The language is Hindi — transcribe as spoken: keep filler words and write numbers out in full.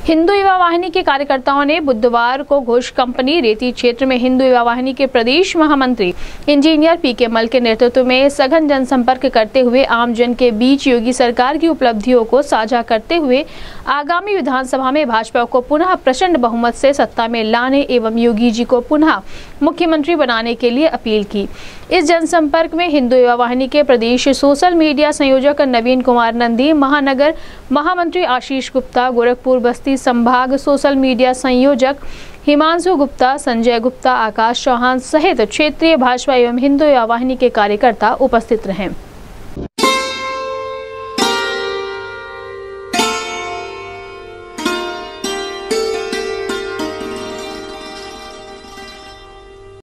हिंदू युवा वाहिनी के कार्यकर्ताओं ने बुधवार को घोष कंपनी रेती क्षेत्र में हिंदू युवा वाहिनी के प्रदेश महामंत्री इंजीनियर पी के मल के नेतृत्व में सघन जनसंपर्क करते हुए आमजन के बीच योगी सरकार की उपलब्धियों को साझा करते हुए आगामी विधानसभा में भाजपा को पुनः प्रचंड बहुमत से सत्ता में लाने एवं योगी जी को पुनः मुख्यमंत्री बनाने के लिए अपील की। इस जनसंपर्क में हिंदू युवा वाहिनी के प्रदेश सोशल मीडिया संयोजक नवीन कुमार नंदी, महानगर महामंत्री आशीष गुप्ता, गोरखपुर बस्ती संभाग सोशल मीडिया संयोजक हिमांशु गुप्ता, संजय गुप्ता, आकाश चौहान सहित क्षेत्रीय भाजपा एवं हिंदू युवा वाहिनी के कार्यकर्ता उपस्थित रहे।